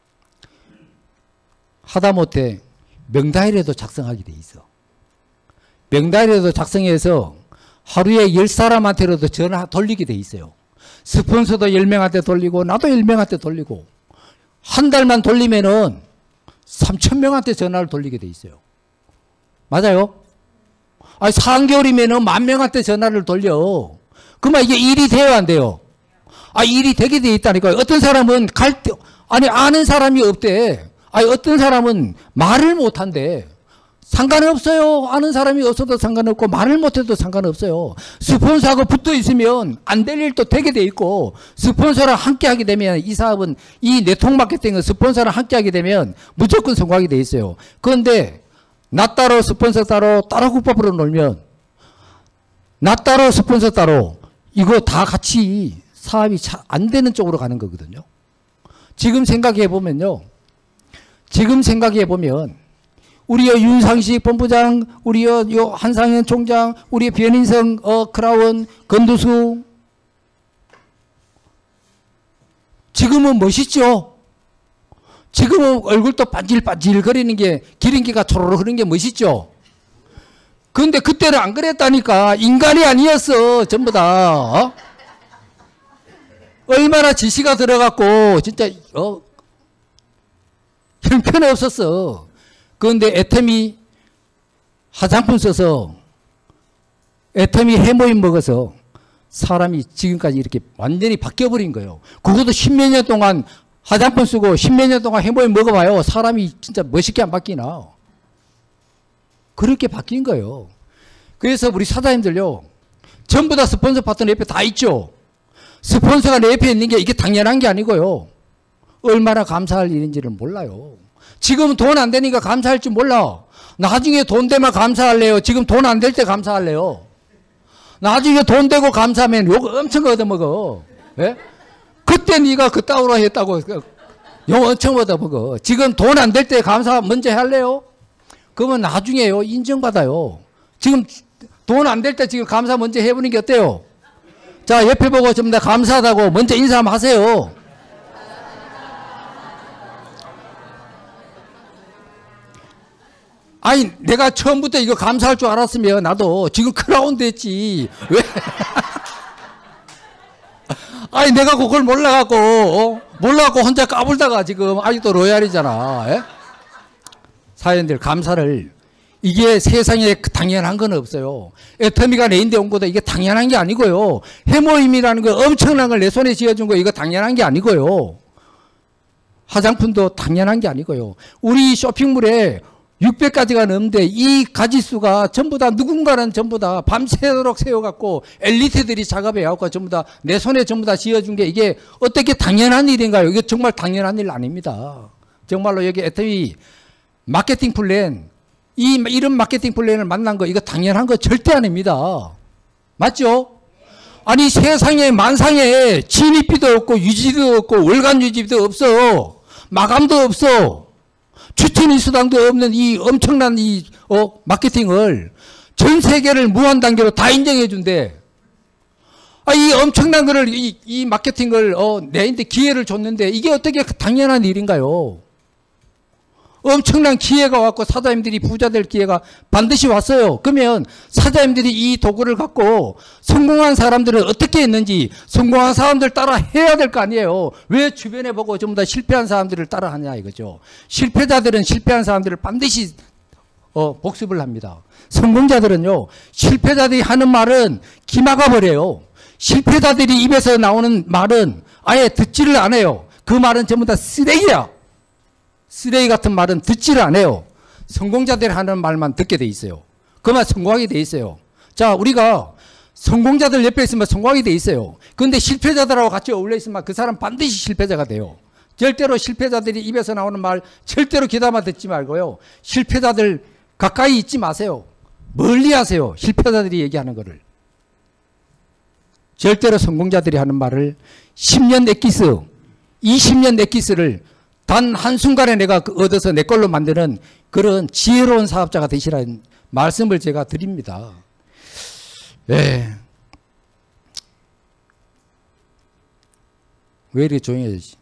하다못해 명단이라도 작성하게 돼 있어. 명단이라도 작성해서 하루에 열 사람한테라도 전화 돌리게 돼 있어요. 스폰서도 열 명한테 돌리고 나도 열 명한테 돌리고 한 달만 돌리면은 삼천 명한테 전화를 돌리게 돼 있어요. 맞아요? 아니 삼 개월이면은 만 명한테 전화를 돌려. 그러면 이게 일이 돼요 안 돼요? 아 일이 되게 돼 있다니까요. 어떤 사람은 갈 때 아니 아는 사람이 없대. 아니 어떤 사람은 말을 못 한대. 상관없어요. 아는 사람이 없어도 상관없고 말을 못해도 상관없어요. 스폰서하고 붙어 있으면 안 될 일도 되게 돼 있고 스폰서랑 함께 하게 되면 이 사업은 이 네트워크 마케팅은 스폰서랑 함께 하게 되면 무조건 성공하게 돼 있어요. 그런데 나 따로 스폰서 따로 따로 국밥으로 놀면 나 따로 스폰서 따로 이거 다 같이 사업이 안 되는 쪽으로 가는 거거든요. 지금 생각해 보면요. 지금 생각해 보면 우리의 윤상식 본부장, 우리의 요 한상현 총장, 우리의 변인성 어, 크라운, 건두수. 지금은 멋있죠? 지금은 얼굴도 반질반질 거리는 게 기름기가 초로록 흐르는 게 멋있죠? 그런데 그때는 안 그랬다니까. 인간이 아니었어. 전부 다. 어? 얼마나 지시가 들어갔고 진짜 어, 형편이 없었어. 그런데 애터미 화장품 써서 애터미 해모임 먹어서 사람이 지금까지 이렇게 완전히 바뀌어버린 거예요. 그것도 십몇 년 동안 화장품 쓰고 십몇 년 동안 해모임 먹어봐요. 사람이 진짜 멋있게 안 바뀌나. 그렇게 바뀐 거예요. 그래서 우리 사장님들요. 전부 다 스폰서 파트너 옆에 다 있죠. 스폰서가 내 옆에 있는 게 이게 당연한 게 아니고요. 얼마나 감사할 일인지를 몰라요. 지금 돈 안 되니까 감사할 줄 몰라. 나중에 돈 되면 감사할래요. 지금 돈 안 될 때 감사할래요. 나중에 돈 되고 감사하면 욕 엄청 얻어먹어. 예? 그때 네가 그따구로 했다고 욕 엄청 얻어먹어. 지금 돈 안 될 때 감사 먼저 할래요? 그러면 나중에요 인정받아요. 지금 돈 안 될 때 지금 감사 먼저 해보는 게 어때요? 자 옆에 보고 좀 더 감사하다고 먼저 인사 한번 하세요. 아니 내가 처음부터 이거 감사할 줄 알았으면 나도 지금 크라운 됐지. 왜? 아니 내가 그걸 몰라갖고 어? 몰라갖고 혼자 까불다가 지금 아직도 로얄이잖아. 예? 사연들 감사를 이게 세상에 당연한 건 없어요. 애터미가 내 인데 온 것도 이게 당연한 게 아니고요. 해모임이라는 거 엄청난 걸 내 손에 쥐어준 거 이거 당연한 게 아니고요. 화장품도 당연한 게 아니고요. 우리 쇼핑몰에 육백 가지가 넘는데 이 가지수가 전부 다 누군가는 전부 다 밤새도록 세워갖고 엘리트들이 작업해갖고 전부 다 내 손에 전부 다 쥐어준 게 이게 어떻게 당연한 일인가요? 이게 정말 당연한 일 아닙니다. 정말로 여기 애터미 마케팅 플랜 이 이런 마케팅 플랜을 만난 거 이거 당연한 거 절대 아닙니다. 맞죠? 아니 세상에 만상에 진입비도 없고 유지도 없고 월간 유지비도 없어. 마감도 없어. 추천인 수당도 없는 이 엄청난 이 어, 마케팅을 전 세계를 무한 단계로 다 인정해 준대. 아, 이 엄청난 거를 이, 이 마케팅을 어, 내한테 기회를 줬는데 이게 어떻게 당연한 일인가요? 엄청난 기회가 왔고 사장님들이 부자 될 기회가 반드시 왔어요. 그러면 사장님들이 이 도구를 갖고 성공한 사람들은 어떻게 했는지 성공한 사람들 따라 해야 될 거 아니에요. 왜 주변에 보고 전부 다 실패한 사람들을 따라 하냐 이거죠. 실패자들은 실패한 사람들을 반드시 어, 복습을 합니다. 성공자들은요, 실패자들이 하는 말은 기막아 버려요. 실패자들이 입에서 나오는 말은 아예 듣지를 않아요. 그 말은 전부 다 쓰레기야. 쓰레기 같은 말은 듣지를 않아요. 성공자들이 하는 말만 듣게 돼 있어요. 그만 성공하게 돼 있어요. 자, 우리가 성공자들 옆에 있으면 성공하게 돼 있어요. 그런데 실패자들하고 같이 어울려 있으면 그 사람 반드시 실패자가 돼요. 절대로 실패자들이 입에서 나오는 말 절대로 귀담아 듣지 말고요. 실패자들 가까이 있지 마세요. 멀리 하세요. 실패자들이 얘기하는 거를. 절대로 성공자들이 하는 말을 십 년 엑기스, 이십 년 엑기스를 단 한순간에 내가 얻어서 내 걸로 만드는 그런 지혜로운 사업자가 되시라는 말씀을 제가 드립니다. 예. 왜 이렇게 조용해지지?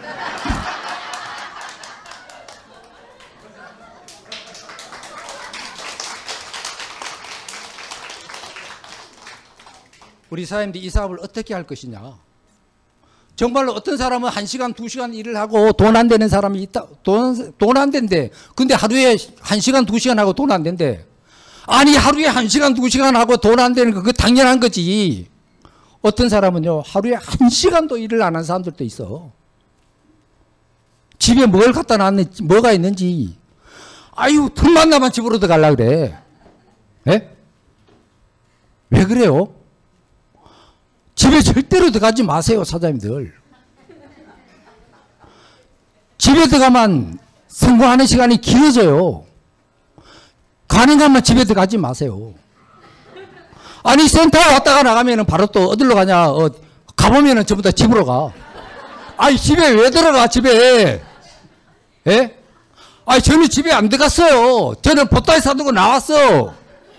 우리 사람들이 이 사업을 어떻게 할 것이냐. 정말로 어떤 사람은 한 시간, 두 시간 일을 하고 돈 안 되는 사람이 있다. 돈, 돈 안 된대. 근데 하루에 한 시간, 두 시간 하고 돈 안 된대. 아니, 하루에 한 시간, 두 시간 하고 돈 안 되는 거, 그거 당연한 거지. 어떤 사람은요, 하루에 한 시간도 일을 안 한 사람들도 있어. 집에 뭘 갖다 놨는지, 뭐가 있는지. 아유, 틈만 나면 집으로 들어가려고 그래. 예? 왜 그래요? 집에 절대로 들어가지 마세요, 사장님들. 집에 들어가면 성공하는 시간이 길어져요. 가능하면 집에 들어가지 마세요. 아니, 센터에 왔다가 나가면 바로 또 어디로 가냐, 어, 가보면 전부 다 집으로 가. 아니, 집에 왜 들어가, 집에? 예? 아니, 저는 집에 안 들어갔어요. 저는 보따리 사두고 나왔어.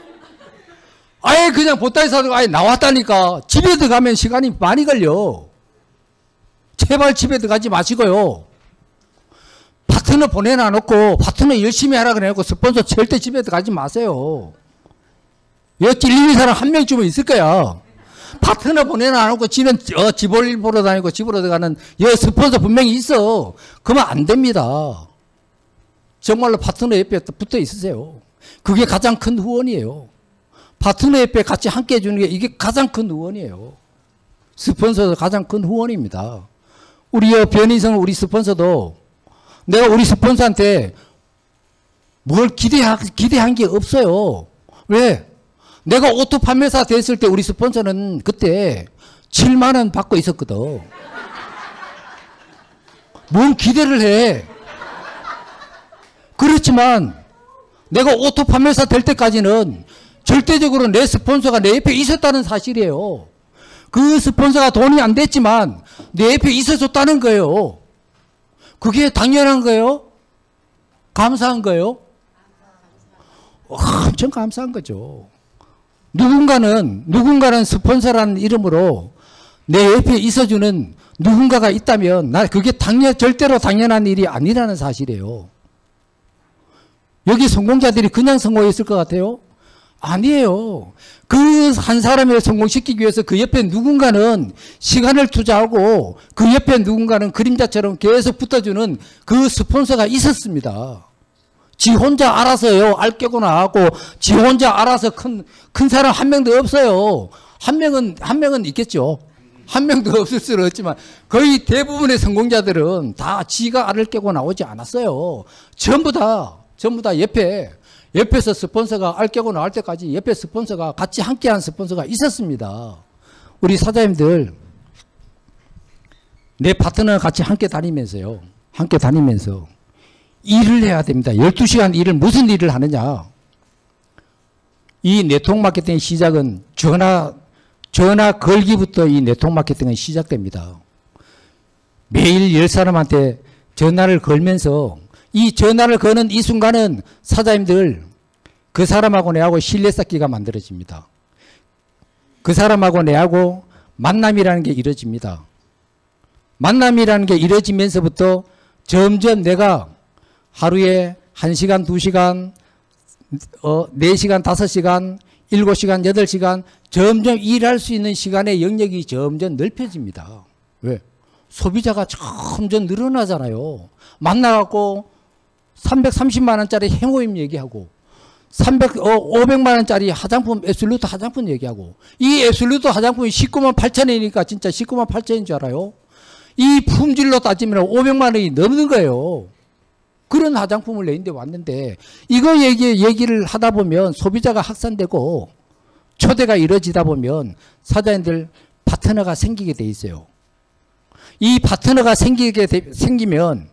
아예 그냥 보따리 사두고 아예 나왔다니까. 집에 들어가면 시간이 많이 걸려. 제발 집에 들어가지 마시고요. 파트너 보내놔놓고 파트너 열심히 하라 그래놓고 스폰서 절대 집에 들어가지 마세요. 여기 찔리는 사람 한 명쯤은 있을 거야. 파트너 보내놔놓고 지는 어, 집을 보러 다니고 집으로 들어가는 여기 스폰서 분명히 있어. 그러면 안 됩니다. 정말로 파트너 옆에 붙어 있으세요. 그게 가장 큰 후원이에요. 파트너 옆에 같이 함께 해주는 게 이게 가장 큰 후원이에요. 스폰서도 가장 큰 후원입니다. 우리 변희성 우리 스폰서도 내가 우리 스폰서한테 뭘 기대하, 기대한 게 없어요. 왜? 내가 오토 판매사 됐을 때 우리 스폰서는 그때 칠만 원 받고 있었거든. 뭔 기대를 해. 그렇지만 내가 오토 판매사 될 때까지는 절대적으로 내 스폰서가 내 옆에 있었다는 사실이에요. 그 스폰서가 돈이 안 됐지만 내 옆에 있어줬다는 거예요. 그게 당연한 거예요? 감사한 거예요? 엄청 감사한 거죠. 누군가는 누군가는 스폰서라는 이름으로 내 옆에 있어주는 누군가가 있다면 나 그게 당연 절대로 당연한 일이 아니라는 사실이에요. 여기 성공자들이 그냥 성공했을 것 같아요? 아니에요. 그 한 사람을 성공시키기 위해서 그 옆에 누군가는 시간을 투자하고 그 옆에 누군가는 그림자처럼 계속 붙어주는 그 스폰서가 있었습니다. 지 혼자 알아서요. 알 깨고 나하고 지 혼자 알아서 큰, 큰 사람 한 명도 없어요. 한 명은, 한 명은 있겠죠. 한 명도 없을 수는 없지만 거의 대부분의 성공자들은 다 지가 알을 깨고 나오지 않았어요. 전부 다, 전부 다 옆에 옆에서 스폰서가 알 깨고 나올 때까지 옆에 스폰서가 같이 함께한 스폰서가 있었습니다. 우리 사장님들 내 파트너와 같이 함께 다니면서요. 함께 다니면서 일을 해야 됩니다. 열두 시간 일을 무슨 일을 하느냐. 이 네트워크 마케팅의 시작은 전화 전화 걸기부터 이 네트워크 마케팅은 시작됩니다. 매일 열 사람한테 전화를 걸면서 이 전화를 거는 이 순간은 사장님들 그 사람하고 내하고 신뢰 쌓기가 만들어집니다. 그 사람하고 내하고 만남이라는 게 이루어집니다. 만남이라는 게 이루어지면서부터 점점 내가 하루에 한 시간, 두 시간, 어, 네 시간, 다섯 시간, 일곱 시간, 여덟 시간 점점 일할 수 있는 시간의 영역이 점점 넓혀집니다. 왜? 소비자가 점점 늘어나잖아요. 만나갖고 삼백삼십만 원짜리 해모임 얘기하고 삼백, 어, 오백만 원짜리 화장품, 앱솔루트 화장품 얘기하고 이 앱솔루트 화장품이 십구만 팔천 원이니까 진짜 십구만 팔천 원인 줄 알아요? 이 품질로 따지면 오백만 원이 넘는 거예요. 그런 화장품을 내는데 왔는데 이거 얘기, 얘기를 하다 보면 소비자가 확산되고 초대가 이루어지다 보면 사장님들 파트너가 생기게 돼 있어요. 이 파트너가 생기게 되, 생기면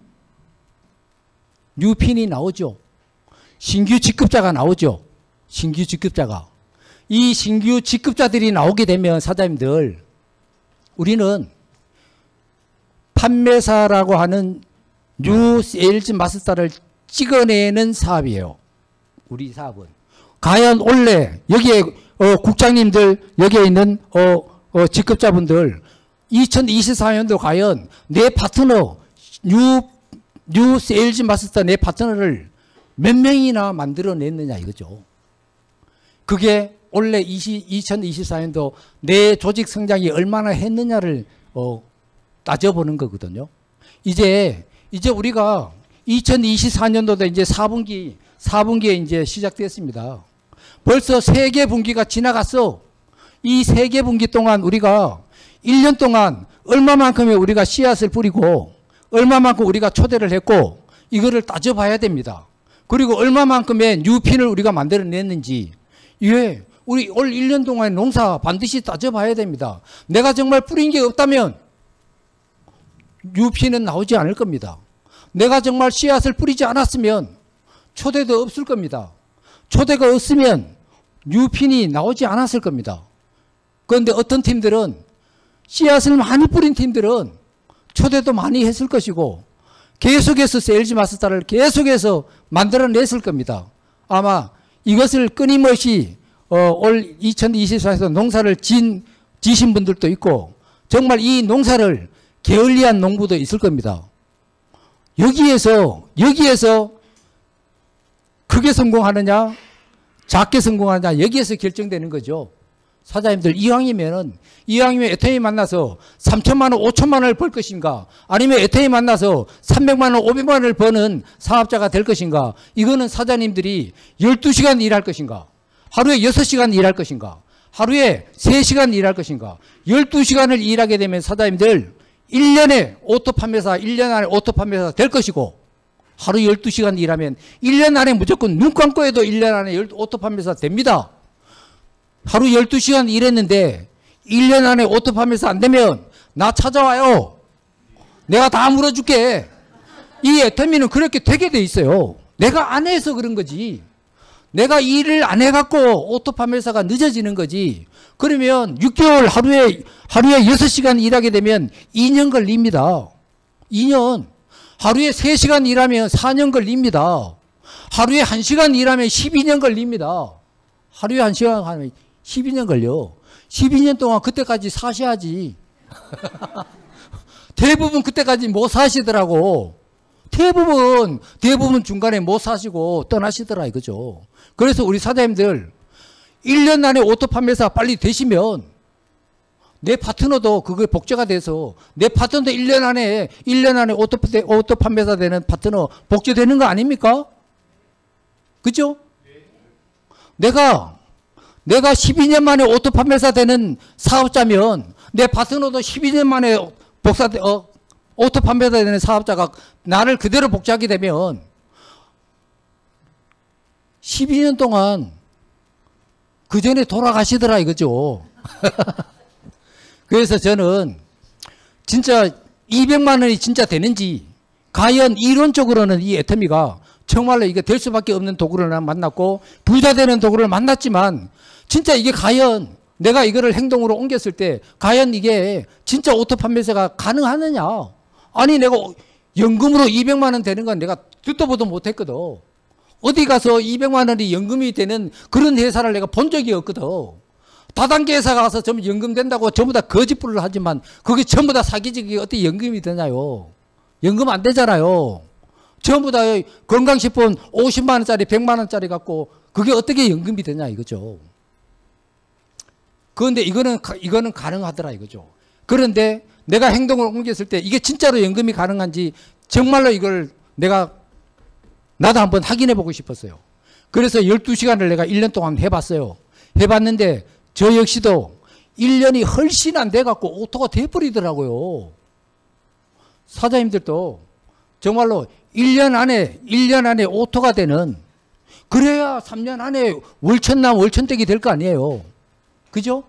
뉴핀이 나오죠. 신규 직급자가 나오죠. 신규 직급자가. 이 신규 직급자들이 나오게 되면 사장님들 우리는 판매사라고 하는 뉴 세일즈 마스터를 찍어내는 사업이에요. 우리 사업은. 과연 원래 여기에 어, 국장님들 여기에 있는 어, 어, 직급자분들 이천이십사 년도 과연 내 파트너 뉴, 뉴 세일즈 마스터 내 파트너를 몇 명이나 만들어냈느냐 이거죠. 그게 원래 이천이십사 년도 내 조직 성장이 얼마나 했느냐를 어, 따져보는 거거든요. 이제 이제 우리가 이천이십사 년도도 이제 사 분기 사 분기에 이제 시작됐습니다. 벌써 세 개 분기가 지나갔어. 이 세 개 분기 동안 우리가 일 년 동안 얼마만큼의 우리가 씨앗을 뿌리고 얼마만큼 우리가 초대를 했고 이거를 따져봐야 됩니다. 그리고 얼마만큼의 뉴핀을 우리가 만들어냈는지 이게 우리 올 일 년 동안의 농사 반드시 따져봐야 됩니다. 내가 정말 뿌린 게 없다면 뉴핀은 나오지 않을 겁니다. 내가 정말 씨앗을 뿌리지 않았으면 초대도 없을 겁니다. 초대가 없으면 뉴핀이 나오지 않았을 겁니다. 그런데 어떤 팀들은 씨앗을 많이 뿌린 팀들은 초대도 많이 했을 것이고 계속해서 세일즈 마스터를 계속해서 만들어냈을 겁니다. 아마 이것을 끊임없이 어, 올 이천이십사 년에서 농사를 진, 지신 분들도 있고 정말 이 농사를 게을리한 농부도 있을 겁니다. 여기에서 여기에서 크게 성공하느냐 작게 성공하느냐 여기에서 결정되는 거죠. 사장님들 이왕이면은 이왕이면 애터미 만나서 삼천만 원, 오천만 원을 벌 것인가 아니면 애터미 만나서 삼백만 원, 오백만 원을 버는 사업자가 될 것인가 이거는 사장님들이 열두 시간 일할 것인가 하루에 여섯 시간 일할 것인가 하루에 세 시간 일할 것인가 열두 시간을 일하게 되면 사장님들 일 년에 오토 판매사 일 년 안에 오토 판매사 될 것이고 하루 열두 시간 일하면 일 년 안에 무조건 눈 감고 해도 일 년 안에 오토 판매사 됩니다. 하루 열두 시간 일했는데 일 년 안에 오토 판매사 안 되면 나 찾아와요. 내가 다 물어줄게. 이 애터미는 그렇게 되게 돼 있어요. 내가 안 해서 그런 거지. 내가 일을 안 해갖고 오토 판매사가 늦어지는 거지. 그러면 육 개월 하루에 하루에 여섯 시간 일하게 되면 이 년 걸립니다. 이 년. 하루에 세 시간 일하면 사 년 걸립니다. 하루에 한 시간 일하면 십이 년 걸립니다. 하루에 한 시간 하면 십이 년 걸려. 십이 년 동안 그때까지 사셔야지. 대부분 그때까지 못 사시더라고. 대부분, 대부분 중간에 못 사시고 떠나시더라 이거죠. 그래서 우리 사장님들 일 년 안에 오토 판매사 빨리 되시면 내 파트너도 그게 복제가 돼서 내 파트너도 일 년 안에 일 년 안에 오토, 오토 판매사 되는 파트너 복제되는 거 아닙니까? 그죠? 내가 내가 십이 년 만에 오토 판매사 되는 사업자면 내 파트너도 십이 년 만에 복사 어, 오토 판매사 되는 사업자가 나를 그대로 복제하게 되면 십이 년 동안 그 전에 돌아가시더라 이거죠. 그래서 저는 진짜 이백만 원이 진짜 되는지 과연 이론적으로는 이 애터미가 정말로 이게 될 수밖에 없는 도구를 만났고 부자 되는 도구를 만났지만 진짜 이게 과연 내가 이거를 행동으로 옮겼을 때 과연 이게 진짜 오토 판매사가 가능하느냐. 아니 내가 연금으로 이백만 원 되는 건 내가 듣도 보도 못했거든. 어디 가서 이백만 원이 연금이 되는 그런 회사를 내가 본 적이 없거든. 다단계 회사 가서 전부 연금 된다고 전부 다 거짓부를 하지만 그게 전부 다 사기직이 어떻게 연금이 되냐요. 연금 안 되잖아요. 전부 다 건강식품 오십만 원짜리 백만 원짜리 갖고 그게 어떻게 연금이 되냐 이거죠. 그런데 이거는 이거는 가능하더라 이거죠. 그런데 내가 행동을 옮겼을 때 이게 진짜로 연금이 가능한지 정말로 이걸 내가 나도 한번 확인해 보고 싶었어요. 그래서 열두 시간을 내가 일 년 동안 해봤어요. 해봤는데 저 역시도 일 년이 훨씬 안 돼갖고 오토가 돼버리더라고요. 사장님들도 정말로 일 년 안에 일 년 안에 오토가 되는, 그래야 삼 년 안에 월천남 월천댁이 될 거 아니에요. 그죠?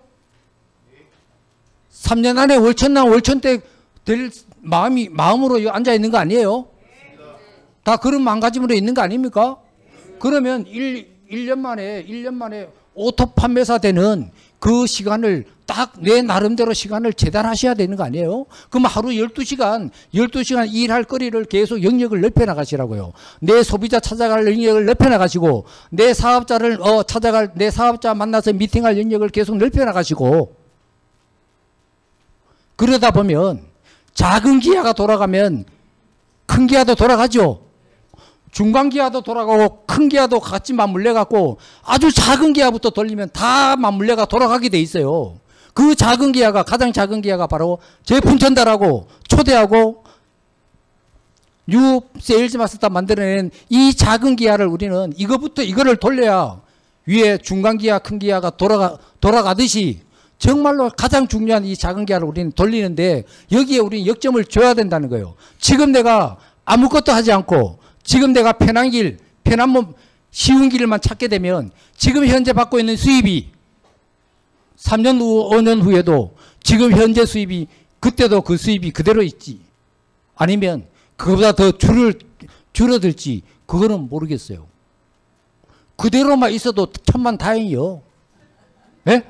삼 년 안에 월천남 월천댁 될 마음이 마음으로 앉아 있는 거 아니에요? 다 그런 마음가짐으로 있는 거 아닙니까? 그러면 일, 일 년 만에 일 년 만에 오토 판매사 되는 그 시간을 딱 내 나름대로 시간을 재단하셔야 되는 거 아니에요? 그럼 하루 열두 시간, 열두 시간 일할 거리를 계속 영역을 넓혀 나가시라고요. 내 소비자 찾아갈 영역을 넓혀 나가시고, 내 사업자를 어, 찾아갈, 내 사업자 만나서 미팅할 영역을 계속 넓혀 나가시고, 그러다 보면 작은 기아가 돌아가면 큰 기아도 돌아가죠. 중간 기아도 돌아가고 큰 기아도 같이 맞물려 갖고 아주 작은 기아부터 돌리면 다 맞물려가 돌아가게 돼 있어요. 그 작은 기아가, 가장 작은 기아가 바로 제품 전달하고 초대하고 뉴 세일즈 마스터 만들어낸 이 작은 기아를 우리는 이거부터 이거를 돌려야 위에 중간 기아, 큰 기아가 돌아가, 돌아가듯이 정말로 가장 중요한 이 작은 기아를 우리는 돌리는데, 여기에 우리는 역점을 줘야 된다는 거예요. 지금 내가 아무것도 하지 않고 지금 내가 편한 길, 편한 몸, 쉬운 길만 찾게 되면 지금 현재 받고 있는 수입이 삼 년 후, 오 년 후에도 지금 현재 수입이 그때도 그 수입이 그대로 있지, 아니면 그거보다 더 줄을, 줄어들지, 그거는 모르겠어요. 그대로만 있어도 천만 다행이요. 예?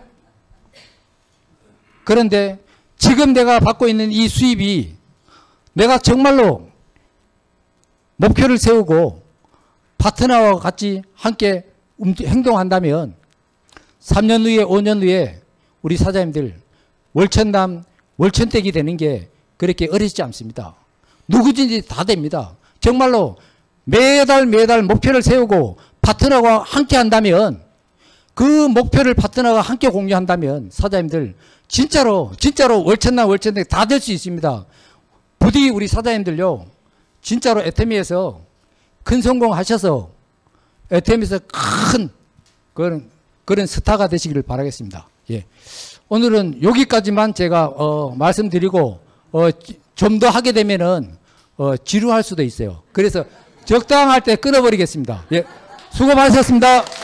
그런데 지금 내가 받고 있는 이 수입이 내가 정말로 목표를 세우고 파트너와 같이 함께 행동한다면 삼 년 후에 오 년 후에 우리 사장님들 월천남 월천댁이 되는 게 그렇게 어렵지 않습니다. 누구든지 다 됩니다. 정말로 매달 매달 목표를 세우고 파트너와 함께 한다면, 그 목표를 파트너가 함께 공유한다면 사장님들 진짜로 진짜로 월천남 월천댁 다 될 수 있습니다. 부디 우리 사장님들요 진짜로 애터미에서 큰 성공하셔서 애터미에서 큰 그런 그런 스타가 되시기를 바라겠습니다. 예. 오늘은 여기까지만 제가 어, 말씀드리고 어, 좀 더 하게 되면은 어, 지루할 수도 있어요. 그래서 적당할 때 끊어버리겠습니다. 예. 수고 많으셨습니다.